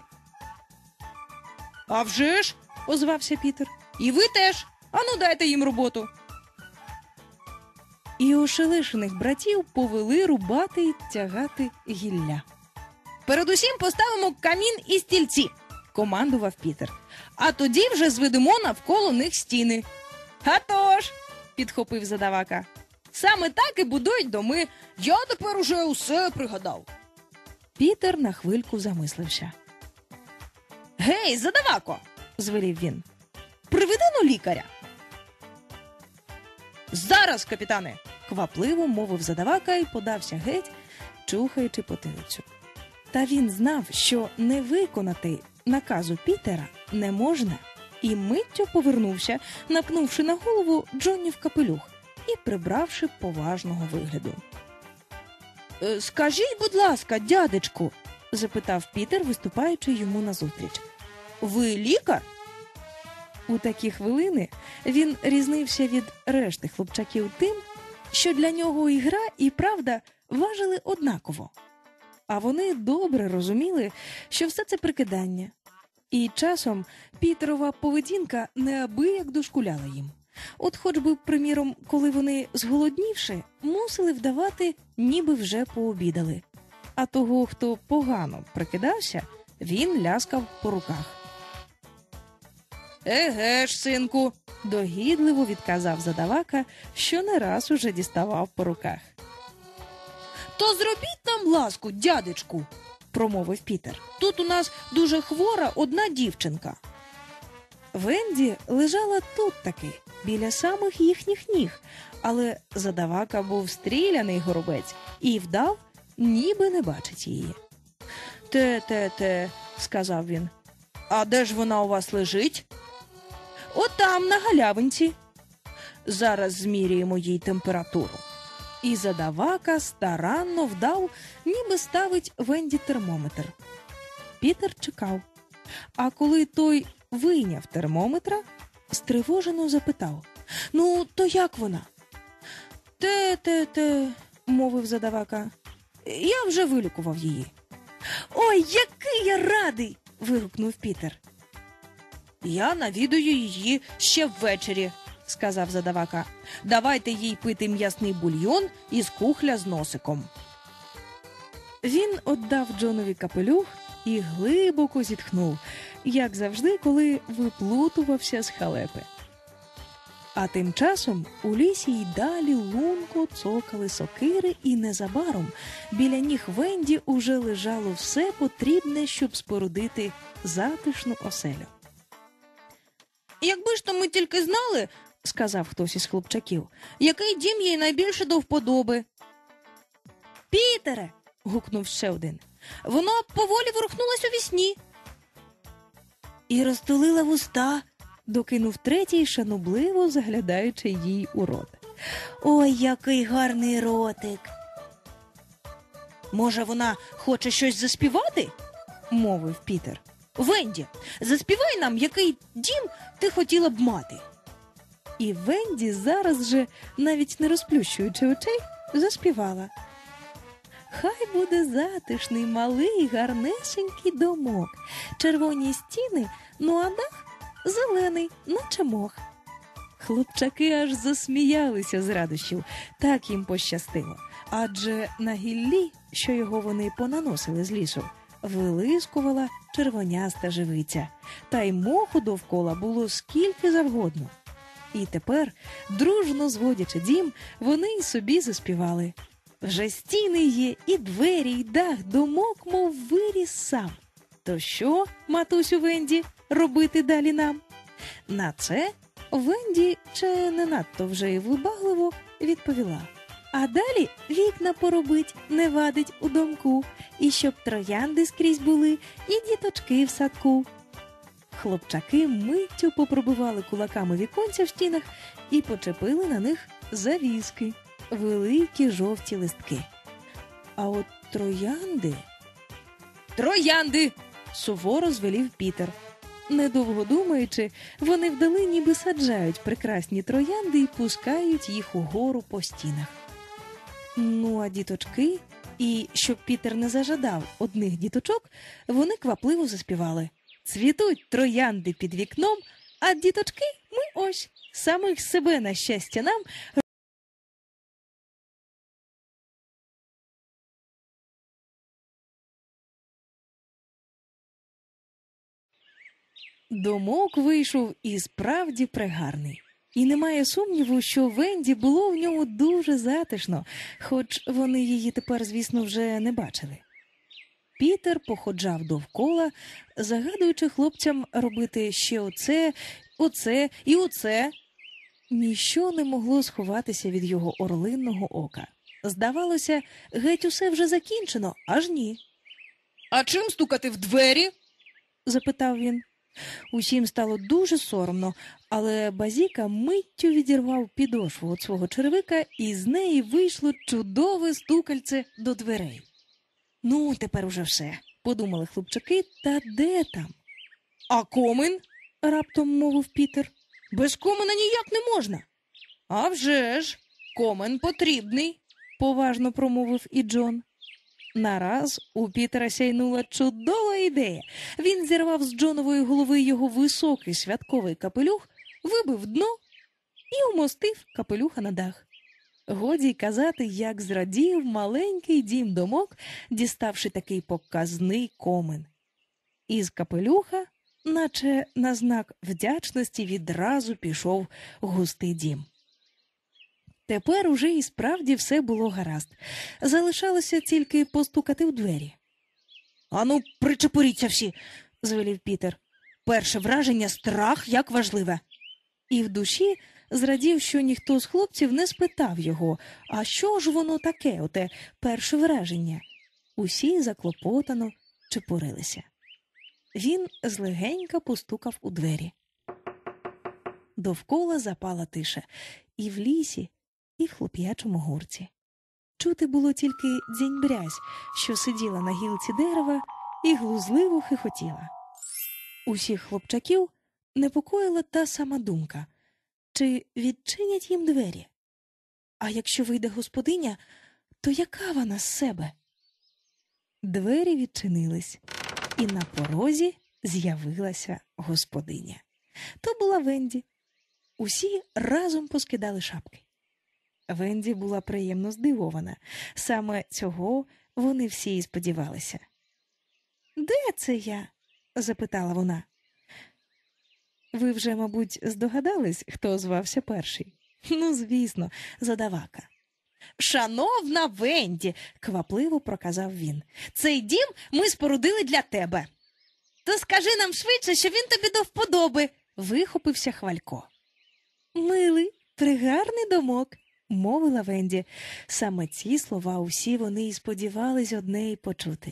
«А вже ж!» – озвався Пітер. «І ви теж! Ану, дайте їм роботу!» і ошелешених братів повели рубати й тягати гілля. «Передусім поставимо камін і стільці», – командував Пітер. «А тоді вже зведемо навколо них стіни». «А тож!» – підхопив задавака. «Саме так і будують доми. Я тепер уже усе пригадав». Пітер на хвильку замислився. «Гей, задавако!» – звелів він. «Приведи но лікаря». «Зараз, капітане!» – квапливо мовив задавака і подався геть, чухаючи потилицю. Та він знав, що не виконати наказу Пітера не можна, і миттю повернувся, напнувши на голову Джонні в капелюх і прибравши поважного вигляду. «Е, «Скажіть, будь ласка, дядечку», – запитав Пітер, виступаючи йому назустріч. «Ви лікар?» У такі хвилини він різнився від решти хлопчаків тим, що для нього і гра, і правда важили однаково. А вони добре розуміли, що все це прикидання. І часом Пітерова поведінка неабияк дошкуляла їм. От хоч би, приміром, коли вони, зголоднівши, мусили вдавати, ніби вже пообідали. А того, хто погано прикидався, він ляскав по руках. «Еге ж, синку», – догідливо відказав задавака, що не раз уже діставав по руках. «То зробіть нам ласку, дядечку», – промовив Пітер. «Тут у нас дуже хвора одна дівчинка». Венді лежала тут таки, біля самих їхніх ніг, але задавака був стріляний горобець і вдав, ніби не бачить її. «Те-те-те», – сказав він. «А де ж вона у вас лежить?» «От там, на галявинці». «Зараз зміряємо їй температуру». І задавака старанно вдав, ніби ставить Венді термометр. Пітер чекав. А коли той вийняв термометра, стривожено запитав: «Ну, то як вона?» «Те-те-те», – мовив задавака. «Я вже вилікував її». «Ой, який я радий!» – вигукнув Пітер. «Я навідую її ще ввечері», – сказав задавака. «Давайте їй пити м'ясний бульйон із кухля з носиком». Він віддав Джонові капелюх і глибоко зітхнув, як завжди, коли виплутувався з халепи. А тим часом у лісі й далі лунко цокали сокири, і незабаром біля ніг Венді уже лежало все потрібне, щоб спорудити затишну оселю. «Якби ж то ми тільки знали, – сказав хтось із хлопчаків, – який дім їй найбільше до вподоби». «Пітере!» – гукнув ще один. «Воно поволі ворухнулось у вісні». «І розтулила вуста», – докинув третій, шанобливо заглядаючи їй у рот. «Ой, який гарний ротик!» «Може, вона хоче щось заспівати?» – мовив Пітер. «Венді, заспівай нам, який дім ти хотіла б мати». І Венді зараз же, навіть не розплющуючи очей, заспівала. «Хай буде затишний, малий, гарнесенький домок, червоні стіни, ну а дах зелений, наче мох». Хлопчаки аж засміялися з радощів, так їм пощастило. Адже на гіллі, що його вони понаносили з лісу, вилискувала червоняста живиця, та й моху довкола було скільки завгодно. І тепер, дружно зводячи дім, вони й собі заспівали. Вже стіни є, і двері, і дах, домок, мов виріс сам. То що, матусю Венді, робити далі нам? На це Венді, чи не надто вже й вибагливо, відповіла: а далі вікна поробить, не вадить у домку, і щоб троянди скрізь були, і діточки в садку. Хлопчаки миттю попробивали кулаками віконця в стінах і почепили на них завіски, великі жовті листки. А от троянди... «Троянди!» – суворо звелів Пітер. Недовго думаючи, вони вдали, ніби саджають прекрасні троянди і пускають їх угору по стінах. Ну, а діточки, і щоб Пітер не зажадав одних діточок, вони квапливо заспівали: «Цвітуть троянди під вікном, а діточки ми ось, самих себе, на щастя нам, Домок вийшов і справді пригарний. І немає сумніву, що Венді було в ньому дуже затишно, хоч вони її тепер, звісно, вже не бачили. Пітер походжав довкола, загадуючи хлопцям робити ще оце, оце і оце. Ніщо не могло сховатися від його орлинного ока. Здавалося, геть усе вже закінчено, аж ні. А чим стукати в двері? Запитав він. Усім стало дуже соромно, але Базіка миттю відірвав підошву від свого черевика, і з неї вийшло чудове стукальце до дверей. «Ну, тепер уже все», – подумали хлопчаки, та де там? А комин? – раптом мовив Пітер. Без комина ніяк не можна. «А вже ж, комен потрібний», – поважно промовив і Джон. Нараз у Пітера сяйнула чудова ідея. Він зірвав з Джонової голови його високий святковий капелюх, вибив дно і умостив капелюха на дах. Годі й казати, як зрадів маленький дім-домок, діставши такий показний комин. Із капелюха, наче на знак вдячності, відразу пішов густий дім. Тепер уже і справді все було гаразд. Залишалося тільки постукати в двері. «Ану, причепуріться всі», – звелів Пітер. «Перше враження – страх, як важливе». І в душі зрадів, що ніхто з хлопців не спитав його, а що ж воно таке, оте перше враження. Усі заклопотано чепурилися. Він злегенька постукав у двері. Довкола запала тиша і в лісі, і в хлоп'ячому гурці. Чути було тільки дзінь-брязь, що сиділа на гілці дерева і глузливо хихотіла. Усіх хлопчаків непокоїла та сама думка. Чи відчинять їм двері? А якщо вийде господиня, то яка вона з себе? Двері відчинились, і на порозі з'явилася господиня. То була Венді. Усі разом поскидали шапки. Венді була приємно здивована. Саме цього вони всі і сподівалися. «Де це я?» – запитала вона. Ви вже, мабуть, здогадались, хто звався перший? Ну, звісно, задавака. «Шановна Венді», – квапливо проказав він, – «цей дім ми спорудили для тебе. То скажи нам швидше, що він тобі до вподоби», – вихопився Хвалько. «Милий, пригарний домок», – мовила Венді. Саме ці слова усі вони і сподівались одне почути.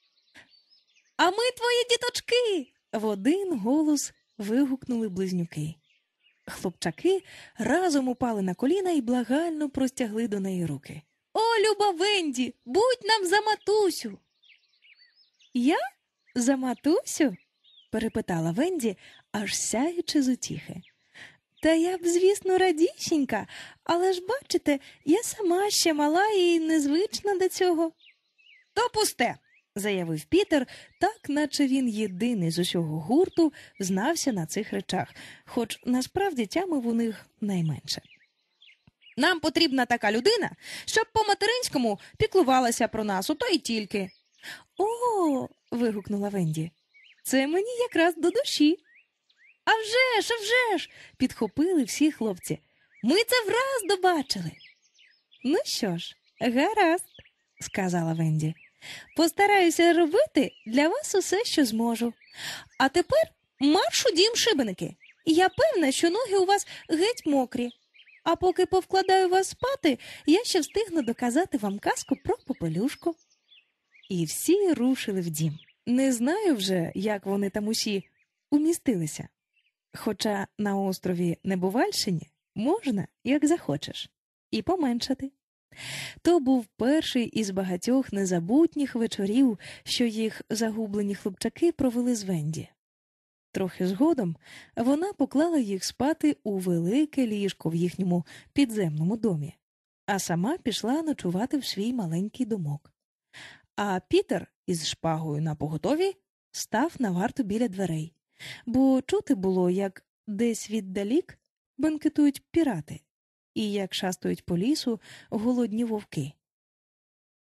«А ми твої діточки!» – в один голос вигукнули близнюки. Хлопчаки разом упали на коліна і благально простягли до неї руки. «О, люба Венді, будь нам за матусю!» «Я? За матусю?» – перепитала Венді, аж сяючи з утіхи. «Та я б, звісно, радісінька, але ж, бачите, я сама ще мала і незвична до цього». «То пусте!» – заявив Пітер, так, наче він єдиний з усього гурту знався на цих речах, хоч насправді тямив у них найменше. «Нам потрібна така людина, щоб по-материнському піклувалася про нас, ото й тільки». «О!» – вигукнула Венді. «Це мені якраз до душі». «А вже ж, а вже ж!» – підхопили всі хлопці. «Ми це враз добачили». «Ну що ж, гаразд», – сказала Венді. «Постараюся робити для вас усе, що зможу. А тепер марш у дім, шибеники. Я певна, що ноги у вас геть мокрі. А поки повкладаю вас спати, я ще встигну доказати вам казку про попелюшку». І всі рушили в дім. Не знаю вже, як вони там усі умістилися. Хоча на острові Небувальщині можна, як захочеш, і поменшати. То був перший із багатьох незабутніх вечорів, що їх загублені хлопчаки провели з Венді. Трохи згодом вона поклала їх спати у велике ліжко в їхньому підземному домі, а сама пішла ночувати в свій маленький домок. А Пітер із шпагою напоготові став на варту біля дверей, бо чути було, як десь віддалік бенкетують пірати і як шастають по лісу голодні вовки.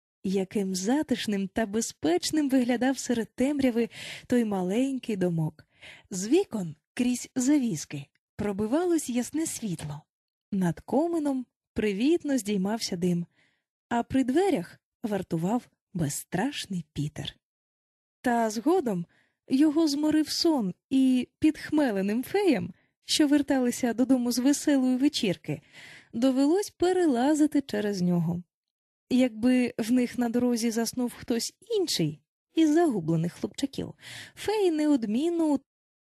Яким затишним та безпечним виглядав серед темряви той маленький домок, З вікон крізь завіски пробивалось ясне світло. Над комином привітно здіймався дим, а при дверях вартував безстрашний Пітер. Та згодом його зморив сон, і підхмеленим феям, що верталися додому з веселої вечірки, довелось перелазити через нього. Якби в них на дорозі заснув хтось інший із загублених хлопчаків, феї неодмінно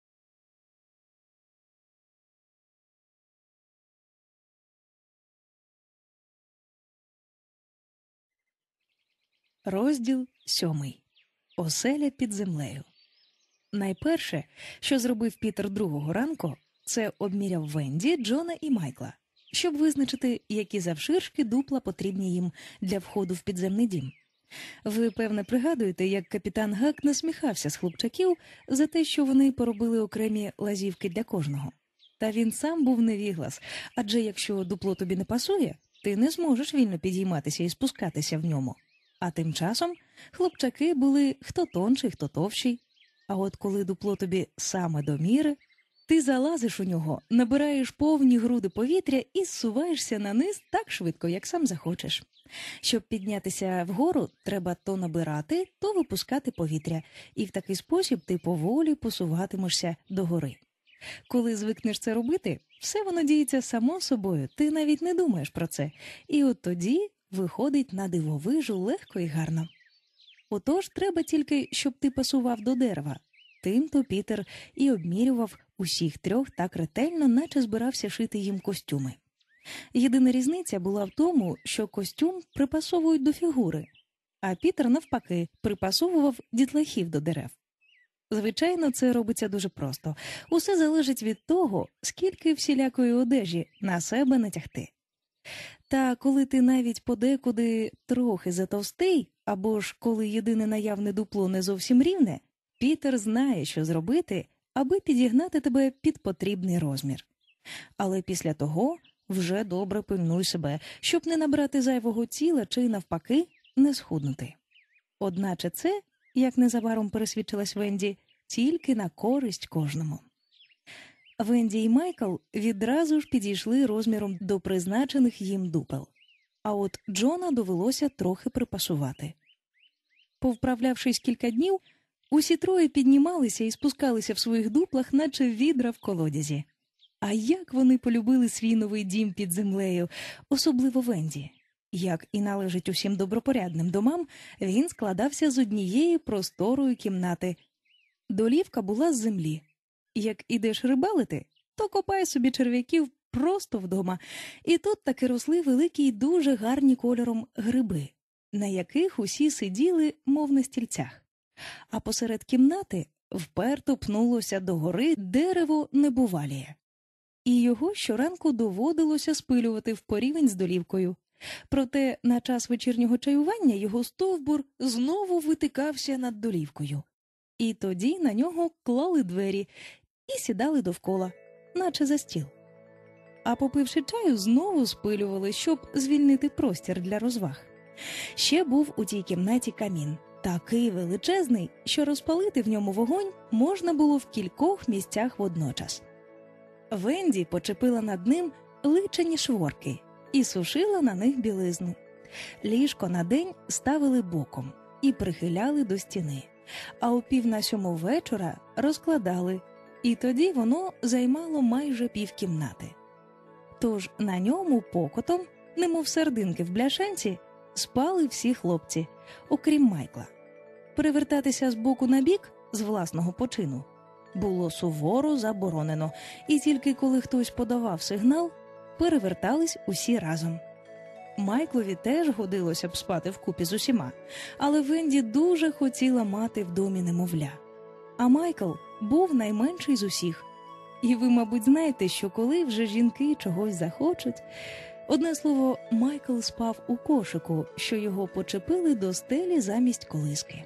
Розділ сьомий. Оселя під землею. Найперше, що зробив Пітер другого ранку, це обміряв Венді, Джона і Майкла, щоб визначити, які завширшки дупла потрібні їм для входу в підземний дім. Ви, певне, пригадуєте, як капітан Гак насміхався з хлопчаків за те, що вони поробили окремі лазівки для кожного. Та він сам був невіглас, адже якщо дупло тобі не пасує, ти не зможеш вільно підійматися і спускатися в ньому. А тим часом хлопчаки були хто тонший, хто товщий. А от коли дупло тобі саме до міри, ти залазиш у нього, набираєш повні груди повітря і зсуваєшся на низ так швидко, як сам захочеш. Щоб піднятися вгору, треба то набирати, то випускати повітря, і в такий спосіб ти поволі посуватимешся догори. Коли звикнеш це робити, все воно діється само собою, ти навіть не думаєш про це, і от тоді виходить на дивовижу легко і гарно. Отож, треба тільки, щоб ти пасував до дерева. Тим-то Пітер і обмірював усіх трьох так ретельно, наче збирався шити їм костюми. Єдина різниця була в тому, що костюм припасовують до фігури, а Пітер, навпаки, припасовував дітлахів до дерев. Звичайно, це робиться дуже просто. Усе залежить від того, скільки всілякої одежі на себе натягти. Та коли ти навіть подекуди трохи затовстий, або ж коли єдине наявне дупло не зовсім рівне, Пітер знає, що зробити, аби підігнати тебе під потрібний розмір. Але після того вже добре пильнуй себе, щоб не набрати зайвого тіла чи, навпаки, не схуднути. Одначе це, як незабаром пересвідчилась Венді, тільки на користь кожному. Венді і Майкл відразу ж підійшли розміром до призначених їм дупел. А от Джона довелося трохи припасувати. Повправлявшись кілька днів, усі троє піднімалися і спускалися в своїх дуплах, наче відра в колодязі. А як вони полюбили свій новий дім під землею, особливо Венді. Як і належить усім добропорядним домам, він складався з однієї просторої кімнати. Долівка була з землі. Як ідеш рибалити, то копай собі черв'яків просто вдома, і тут таки росли великі й дуже гарні кольором гриби, на яких усі сиділи, мов на стільцях. А посеред кімнати вперто пнулося догори дерево небуваліє. І його щоранку доводилося спилювати в порівень з долівкою. Проте на час вечірнього чаювання його стовбур знову витикався над долівкою. І тоді на нього клали двері і сідали довкола, наче за стіл. А попивши чаю, знову спилювали, щоб звільнити простір для розваг. Ще був у тій кімнаті камін, такий величезний, що розпалити в ньому вогонь можна було в кількох місцях водночас. Венді почепила над ним личені шворки і сушила на них білизну. Ліжко на день ставили боком і прихиляли до стіни, а о пів на сьому вечора розкладали, і тоді воно займало майже півкімнати. Тож на ньому покотом, немов сардинки в бляшанці, спали всі хлопці, окрім Майкла. Перевертатися з боку на бік, з власного почину, було суворо заборонено, і тільки коли хтось подавав сигнал, перевертались усі разом. Майклові теж годилося б спати вкупі з усіма, але Венді дуже хотіла мати в домі немовля. А Майкл був найменший з усіх. І ви, мабуть, знаєте, що коли вже жінки чогось захочуть... Одне слово, Майкл спав у кошику, що його почепили до стелі замість колиски.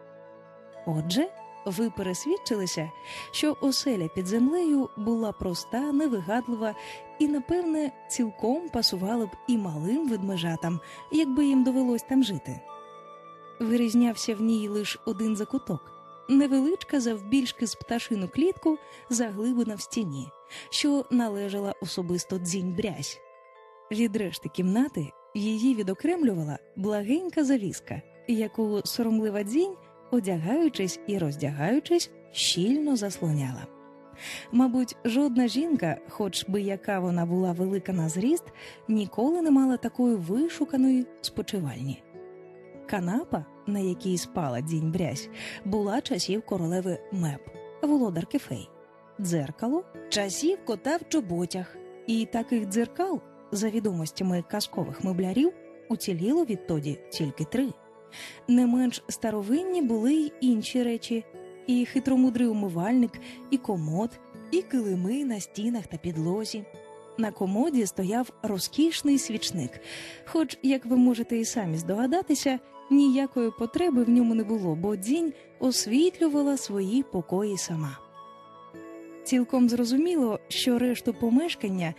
Отже, ви пересвідчилися, що оселя під землею була проста, невигадлива і, напевне, цілком пасувала б і малим ведмежатам, якби їм довелось там жити. Вирізнявся в ній лише один закуток. невеличка завбільшки з пташину клітку, заглиблена в стіні, що належала особисто Дзінь-Брязь. Від решти кімнати її відокремлювала благенька завіска, яку соромлива Дзінь, одягаючись і роздягаючись, щільно заслоняла. Мабуть, жодна жінка, хоч би яка вона була велика на зріст, ніколи не мала такої вишуканої спочивальні. Канапа, на якій спала Дзінь-Брязь, була часів королеви Меп, володарки фей. Дзеркало – часів кота в чоботях. І таких дзеркал, за відомостями казкових меблярів, уціліло відтоді тільки три. Не менш старовинні були й інші речі – і хитромудрий умивальник, і комод, і килими на стінах та підлозі. На комоді стояв розкішний свічник, хоч, як ви можете і самі здогадатися, ніякої потреби в ньому не було, бо Дзінь освітлювала свої покої сама. Цілком зрозуміло, що решту помешкання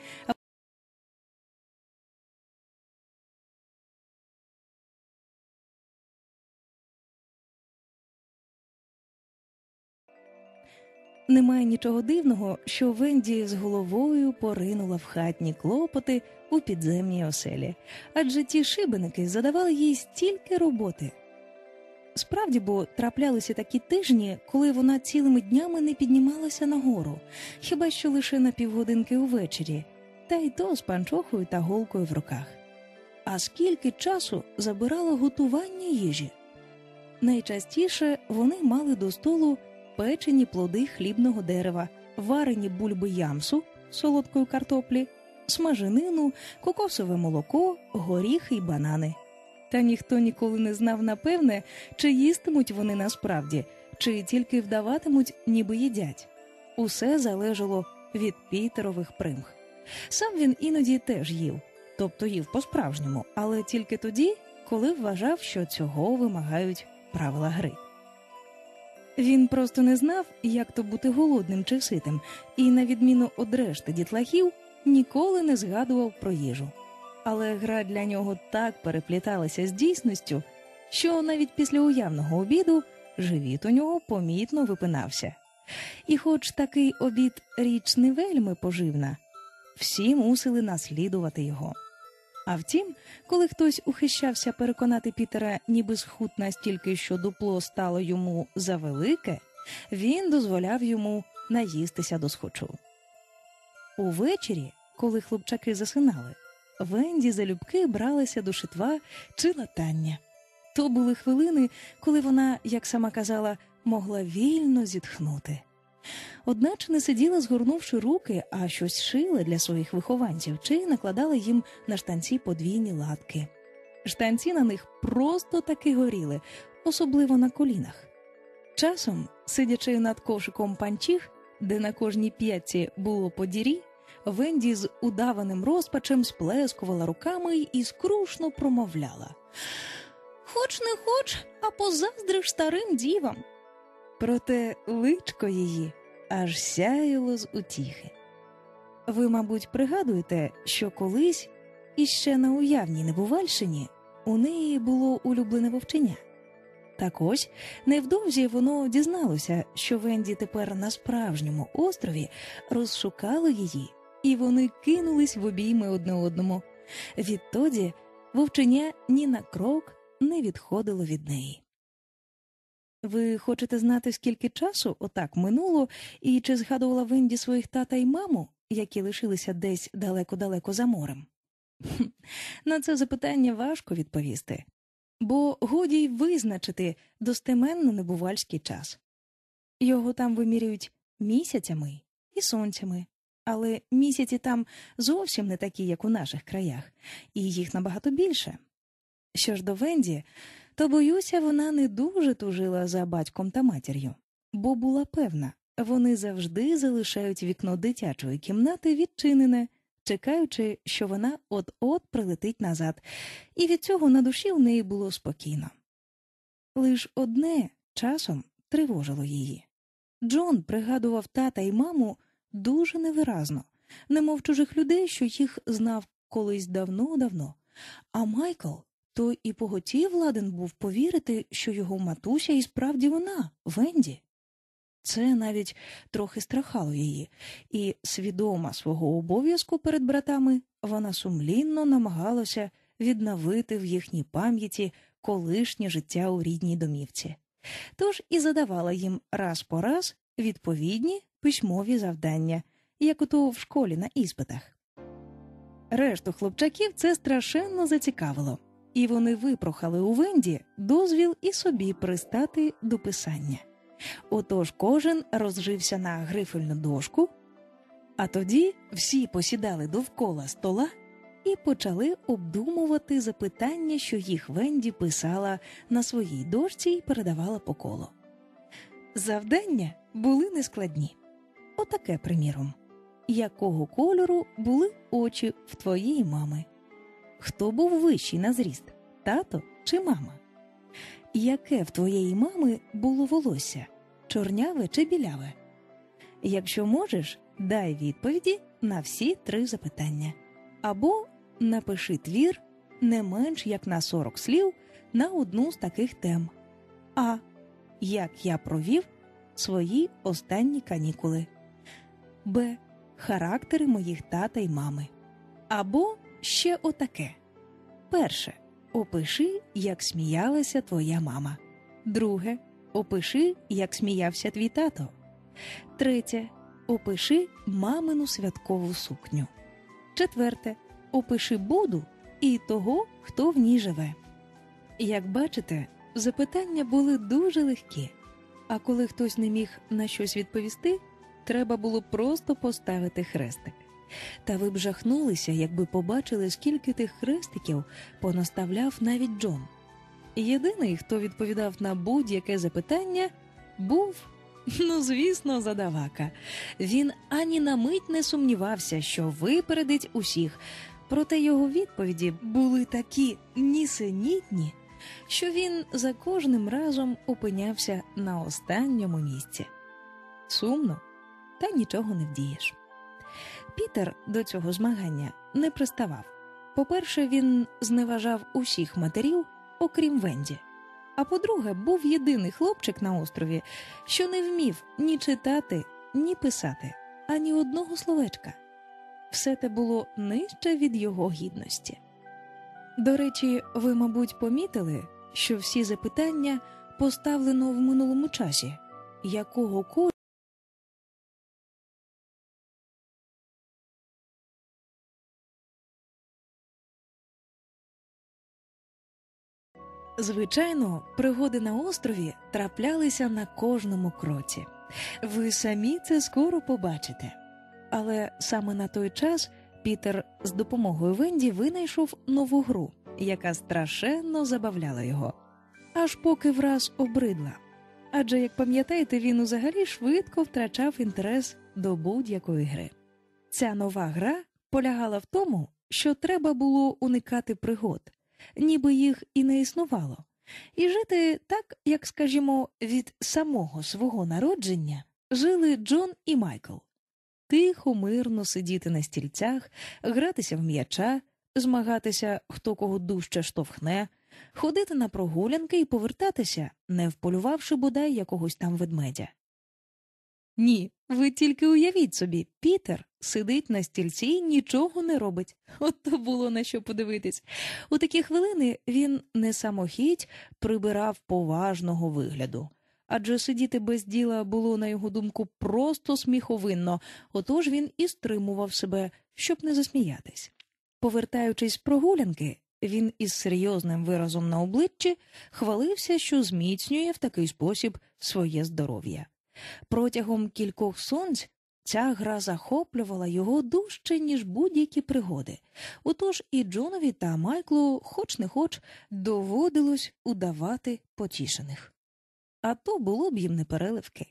немає нічого дивного, що Венді з головою поринула в хатні клопоти у підземній оселі, адже ті шибеники задавали їй стільки роботи. Справді, бо траплялися такі тижні, коли вона цілими днями не піднімалася нагору, хіба що лише на півгодинки увечері, та й то з панчохою та голкою в руках. А скільки часу забирало готування їжі? Найчастіше вони мали до столу печені плоди хлібного дерева, варені бульби ямсу, солодкої картоплі, смаженину, кокосове молоко, горіхи й банани. Та ніхто ніколи не знав напевне, чи їстимуть вони насправді, чи тільки вдаватимуть, ніби їдять. Усе залежало від Пітерових примх. Сам він іноді теж їв, тобто їв по-справжньому, але тільки тоді, коли вважав, що цього вимагають правила гри. Він просто не знав, як то бути голодним чи ситим, і, на відміну від решти дітлахів, ніколи не згадував про їжу. Але гра для нього так перепліталася з дійсністю, що навіть після уявного обіду живіт у нього помітно випинався. І хоч такий обід річ не вельми поживна, всі мусили наслідувати його. А втім, коли хтось ухищався переконати Пітера, ніби схуд настільки, що дупло стало йому завелике, він дозволяв йому наїстися досхочу. Увечері, коли хлопчаки засинали, Венді залюбки бралася до шитва чи латання. То були хвилини, коли вона, як сама казала, могла вільно зітхнути. Одначе не сиділа, згорнувши руки, а щось шила для своїх вихованців чи накладала їм на штанці подвійні латки. Штанці на них просто таки горіли, особливо на колінах. Часом, сидячи над кошиком панчіх, де на кожній п'ятці було по дірі, Венді з удаваним розпачем сплескувала руками і скрушно промовляла: «Хоч не хоч, а позаздриш старим дівам». Проте личко її аж сяяло з утіхи. Ви, мабуть, пригадуєте, що колись, іще на уявній Небувальщині, у неї було улюблене вовченя. Так ось, невдовзі воно дізналося, що Венді тепер на справжньому острові розшукало її, і вони кинулись в обійми одне одному. Відтоді вовченя ні на крок не відходило від неї. Ви хочете знати, скільки часу отак минуло, і чи згадувала Венді своїх тата й маму, які лишилися десь далеко-далеко за морем? Хм, на це запитання важко відповісти, бо годі й визначити достеменно небувальський час. Його там вимірюють місяцями і сонцями, але місяці там зовсім не такі, як у наших краях, і їх набагато більше. Що ж до Венді, то, боюся, вона не дуже тужила за батьком та матір'ю, бо була певна, вони завжди залишають вікно дитячої кімнати відчинене, чекаючи, що вона от-от прилетить назад, і від цього на душі в неї було спокійно. Лиш одне часом тривожило її. Джон пригадував тата й маму дуже невиразно, немов чужих людей, що їх знав колись давно-давно, а Майкл то і поготів ладен був повірити, що його матуся і справді вона, Венді. Це навіть трохи страхало її, і, свідома свого обов'язку перед братами, вона сумлінно намагалася відновити в їхній пам'яті колишнє життя у рідній домівці. Тож і задавала їм раз по раз відповідні письмові завдання, як ото в школі на іспитах. Решту хлопчаків це страшенно зацікавило, і вони випрохали у Венді дозвіл і собі пристати до писання. Отож кожен розжився на грифельну дошку, а тоді всі посідали довкола стола і почали обдумувати запитання, що їх Венді писала на своїй дошці і передавала по колу. Завдання були нескладні. Отаке, приміром. Якого кольору були очі в твоєї мами? Хто був вищий на зріст, тато чи мама? Яке в твоєї мами було волосся, чорняве чи біляве? Якщо можеш, дай відповіді на всі три запитання. Або напиши твір не менш як на сорок слів на одну з таких тем. А. Як я провів свої останні канікули. Б. Характери моїх тата й мами. Або ще отаке. Перше. Опиши, як сміялася твоя мама. Друге. Опиши, як сміявся твій тато. Третє. Опиши мамину святкову сукню. Четверте. Опиши Буду і того, хто в ній живе. Як бачите, запитання були дуже легкі, а коли хтось не міг на щось відповісти, треба було просто поставити хрестик. Та ви б жахнулися, якби побачили, скільки тих хрестиків понаставляв навіть Джон. Єдиний, хто відповідав на будь-яке запитання, був, ну звісно, задавака. Він ані на мить не сумнівався, що випередить усіх, проте його відповіді були такі нісенітні, що він за кожним разом опинявся на останньому місці. Сумно, та нічого не вдієш. Пітер до цього змагання не приставав. По-перше, він зневажав усіх матерів, окрім Венді. А по-друге, був єдиний хлопчик на острові, що не вмів ні читати, ні писати, ані одного словечка. Все те було нижче від його гідності. До речі, ви, мабуть, помітили, що всі запитання поставлено в минулому часі. Якого кольору? Звичайно, пригоди на острові траплялися на кожному кроці. Ви самі це скоро побачите. Але саме на той час Пітер з допомогою Венді винайшов нову гру, яка страшенно забавляла його. Аж поки враз обридла. Адже, як пам'ятаєте, він узагалі швидко втрачав інтерес до будь-якої гри. Ця нова гра полягала в тому, що треба було уникати пригод, ніби їх і не існувало, і жити так, як, скажімо, від самого свого народження жили Джон і Майкл. Тихо, мирно сидіти на стільцях, гратися в м'яча, змагатися, хто кого дужче штовхне, ходити на прогулянки і повертатися, не вполювавши бодай якогось там ведмедя. Ні, ви тільки уявіть собі, Пітер сидить на стільці і нічого не робить. От то було на що подивитись. У такі хвилини він не самохідь прибирав поважного вигляду. Адже сидіти без діла було, на його думку, просто сміховинно, отож він і стримував себе, щоб не засміятись. Повертаючись з прогулянки, він із серйозним виразом на обличчі хвалився, що зміцнює в такий спосіб своє здоров'я. Протягом кількох сонць ця гра захоплювала його дужче, ніж будь-які пригоди. Отож і Джонові та Майклу, хоч не хоч, доводилось удавати потішених. А то було б їм непереливки.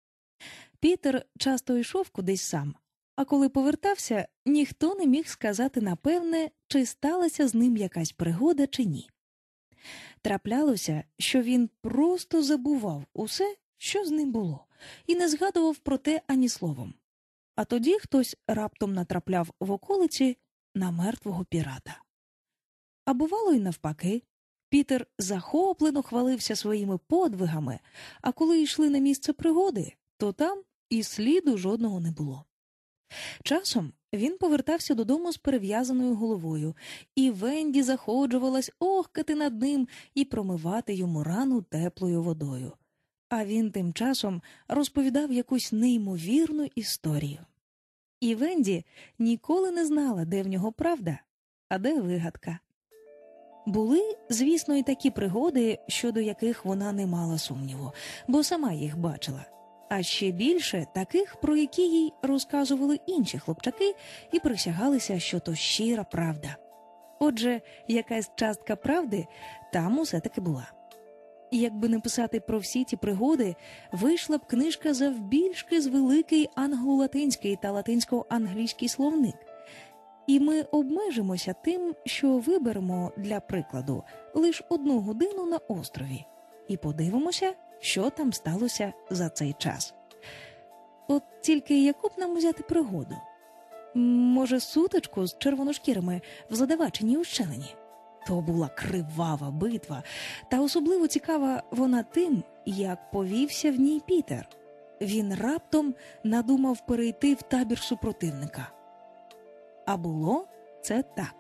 Пітер часто йшов кудись сам, а коли повертався, ніхто не міг сказати напевне, чи сталася з ним якась пригода чи ні. Траплялося, що він просто забував усе, що з ним було, і не згадував про те ані словом. А тоді хтось раптом натрапляв в околиці на мертвого пірата. А бувало й навпаки. Пітер захоплено хвалився своїми подвигами, а коли йшли на місце пригоди, то там і сліду жодного не було. Часом він повертався додому з перев'язаною головою, і Венді заходжувалась охкати над ним і промивати йому рану теплою водою. А він тим часом розповідав якусь неймовірну історію. І Венді ніколи не знала, де в нього правда, а де вигадка. Були, звісно, і такі пригоди, щодо яких вона не мала сумніву, бо сама їх бачила. А ще більше таких, про які їй розказували інші хлопчаки і присягалися, що то щира правда. Отже, якась частка правди там усе-таки була. І якби не писати про всі ті пригоди, вийшла б книжка завбільшки з великий англо-латинський та латинсько-англійський словник. І ми обмежимося тим, що виберемо, для прикладу, лише одну годину на острові і подивимося, що там сталося за цей час. От тільки яку б нам взяти пригоду? Може, сутичку з червоношкірими в Задаваченій ущелині? То була кривава битва, та особливо цікава вона тим, як повівся в ній Пітер. Він раптом надумав перейти в табір супротивника. А було це так.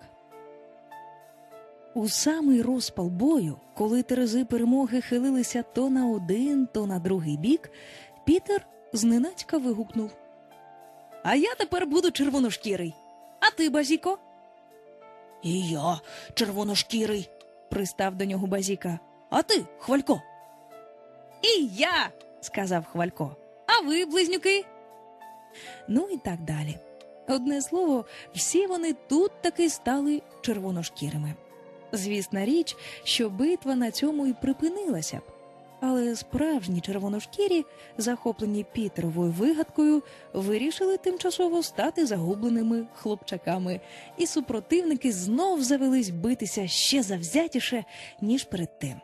У самий розпал бою, коли терези перемоги хилилися то на один, то на другий бік, Пітер зненацька вигукнув: «А я тепер буду червоношкірий. А ти, Базіко?» «І я червоношкірий», – пристав до нього Базіка. «А ти, Хвалько?» «І я», – сказав Хвалько. «А ви, близнюки?» Ну і так далі. Одне слово, всі вони тут таки стали червоношкірими. Звісна річ, що битва на цьому і припинилася б. Але справжні червоношкірі, захоплені Пітеровою вигадкою, вирішили тимчасово стати загубленими хлопчаками, і супротивники знов завелись битися ще завзятіше, ніж перед тим.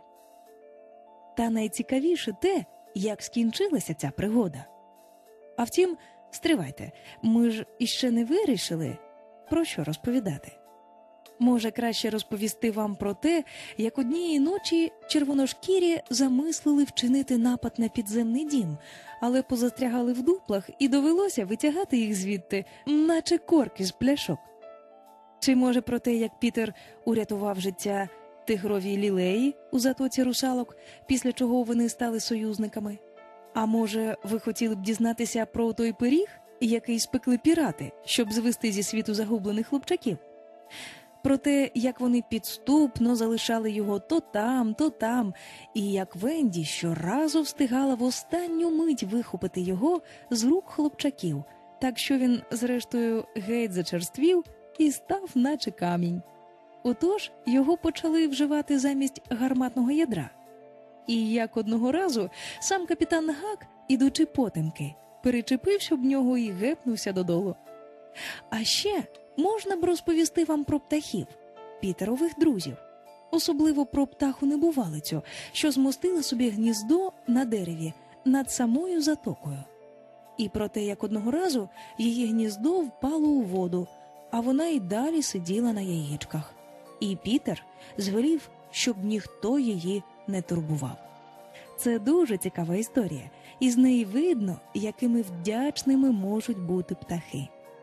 Та найцікавіше те, як скінчилася ця пригода. А втім, стривайте, ми ж іще не вирішили, про що розповідати. Може, краще розповісти вам про те, як однієї ночі червоношкірі замислили вчинити напад на підземний дім, але позастрягали в дуплах і довелося витягати їх звідти, наче корки з пляшок. Чи може про те, як Пітер урятував життя тигровій лілеї у затоці русалок, після чого вони стали союзниками? А може, ви хотіли б дізнатися про той пиріг, який спекли пірати, щоб звести зі світу загублених хлопчаків? Про те, як вони підступно залишали його то там, то там, і як Венді щоразу встигала в останню мить вихопити його з рук хлопчаків, так що він, зрештою, геть зачерствів і став наче камінь. Отож, його почали вживати замість гарматного ядра. І як одного разу сам капітан Гак, ідучи потемки, перечепився об нього і гепнувся додолу. А ще можна б розповісти вам про птахів, Пітерових друзів, особливо про птаху-небувалицю, що змостила собі гніздо на дереві над самою затокою. І про те, як одного разу її гніздо впало у воду, а вона й далі сиділа на яєчках. І Пітер звелів, щоб ніхто її не турбував. Це дуже цікава історія, і з неї видно, якими вдячними можуть бути птахи.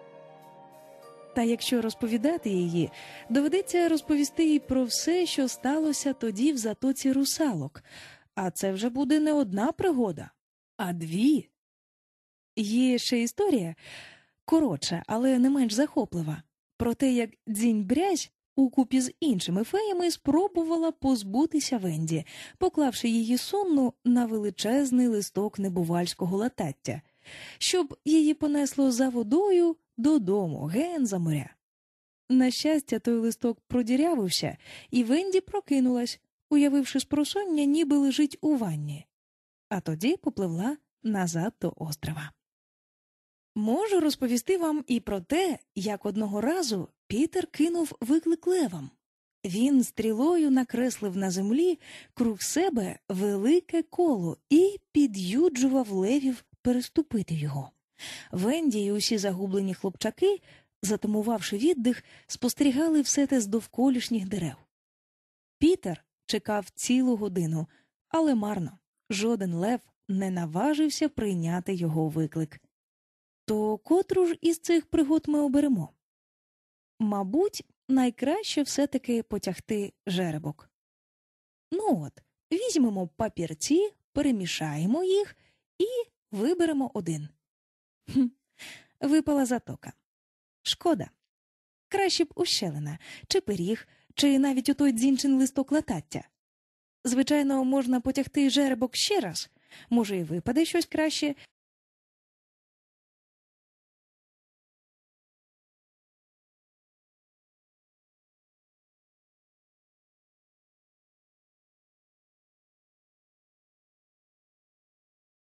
Та якщо розповідати її, доведеться розповісти їй про все, що сталося тоді в затоці русалок. А це вже буде не одна пригода, а дві. Є ще історія, коротша, але не менш захоплива, про те, як Дзінь-Брязь укупі з іншими феями спробувала позбутися Венді, поклавши її сонну на величезний листок небувальського латаття, щоб її понесло за водою додому, ген за моря. На щастя, той листок продірявився, і Венді прокинулась, уявивши спросоння, ніби лежить у ванні. А тоді попливла назад до острова. Можу розповісти вам і про те, як одного разу Пітер кинув виклик левам. Він стрілою накреслив на землі круг себе велике коло і під'юджував левів переступити його. Венді і усі загублені хлопчаки, затамувавши віддих, спостерігали все те з довколішніх дерев. Пітер чекав цілу годину, але марно. Жоден лев не наважився прийняти його виклик. То котру ж із цих пригод ми оберемо? Мабуть, найкраще все-таки потягти жеребок. Ну от, візьмемо папірці, перемішаємо їх і виберемо один. Хм, випала затока. Шкода. Краще б ущелина, чи пиріг, чи навіть отой дзінчин листок латаття. Звичайно, можна потягти жеребок ще раз. Може, і випаде щось краще,